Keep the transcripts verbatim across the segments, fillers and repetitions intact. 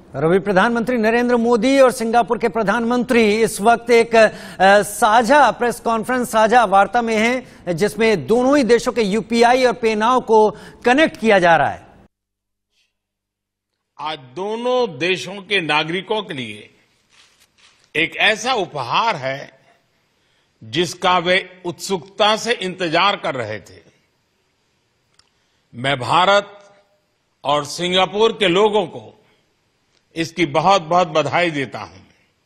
रवि, प्रधानमंत्री नरेंद्र मोदी और सिंगापुर के प्रधानमंत्री इस वक्त एक साझा प्रेस कॉन्फ्रेंस, साझा वार्ता में हैं, जिसमें दोनों ही देशों के यूपीआई और पे नाउ को कनेक्ट किया जा रहा है। आज दोनों देशों के नागरिकों के लिए एक ऐसा उपहार है जिसका वे उत्सुकता से इंतजार कर रहे थे। मैं भारत और सिंगापुर के लोगों को इसकी बहुत बहुत बधाई देता हूं।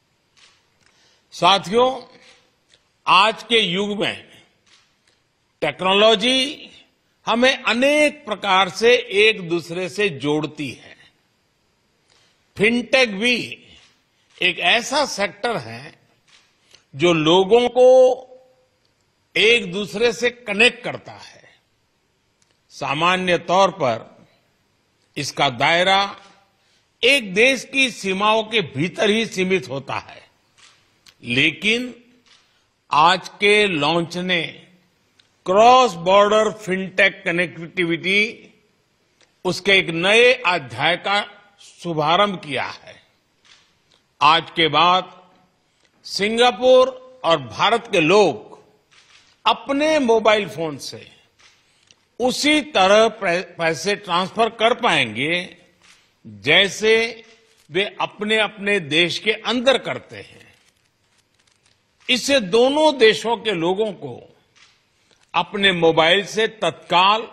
साथियों, आज के युग में टेक्नोलॉजी हमें अनेक प्रकार से एक दूसरे से जोड़ती है। फिनटेक भी एक ऐसा सेक्टर है जो लोगों को एक दूसरे से कनेक्ट करता है। सामान्य तौर पर इसका दायरा एक देश की सीमाओं के भीतर ही सीमित होता है, लेकिन आज के लॉन्च ने क्रॉस बॉर्डर फिनटेक कनेक्टिविटी उसके एक नए अध्याय का शुभारंभ किया है। आज के बाद सिंगापुर और भारत के लोग अपने मोबाइल फोन से उसी तरह पैसे ट्रांसफर कर पाएंगे जैसे वे अपने अपने देश के अंदर करते हैं। इससे दोनों देशों के लोगों को अपने मोबाइल से तत्काल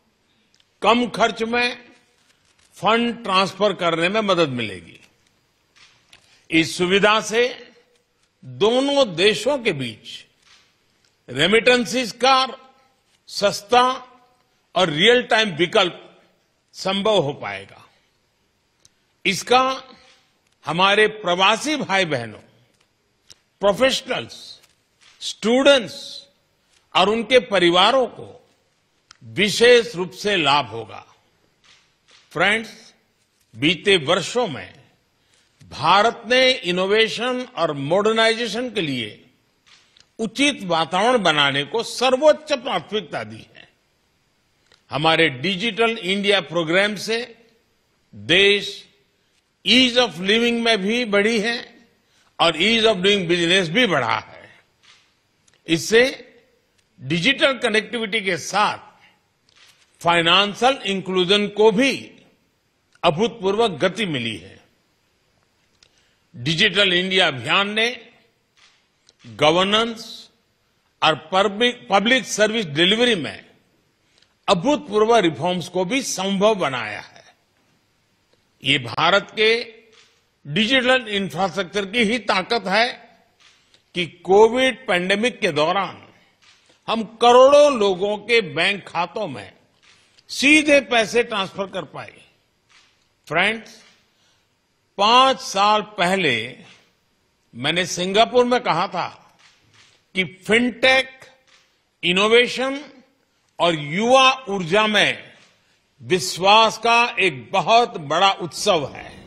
कम खर्च में फंड ट्रांसफर करने में मदद मिलेगी। इस सुविधा से दोनों देशों के बीच रेमिटेंसेस का सस्ता और रियल टाइम विकल्प संभव हो पाएगा। इसका हमारे प्रवासी भाई बहनों, प्रोफेशनल्स, स्टूडेंट्स और उनके परिवारों को विशेष रूप से लाभ होगा। फ्रेंड्स, बीते वर्षों में भारत ने इनोवेशन और मॉडर्नाइजेशन के लिए उचित वातावरण बनाने को सर्वोच्च प्राथमिकता दी है। हमारे डिजिटल इंडिया प्रोग्राम से देश ईज ऑफ लिविंग में भी बढ़ी है और ईज ऑफ डूइंग बिजनेस भी बढ़ा है। इससे डिजिटल कनेक्टिविटी के साथ फाइनेंशियल इंक्लूजन को भी अभूतपूर्व गति मिली है। डिजिटल इंडिया अभियान ने गवर्नेंस और पब्लिक सर्विस डिलीवरी में अभूतपूर्व रिफॉर्म्स को भी संभव बनाया है। ये भारत के डिजिटल इंफ्रास्ट्रक्चर की ही ताकत है कि कोविड पैंडेमिक के दौरान हम करोड़ों लोगों के बैंक खातों में सीधे पैसे ट्रांसफर कर पाए। फ्रेंड्स, पांच साल पहले मैंने सिंगापुर में कहा था कि फिनटेक, इनोवेशन और युवा ऊर्जा में विश्वास का एक बहुत बड़ा उत्सव है।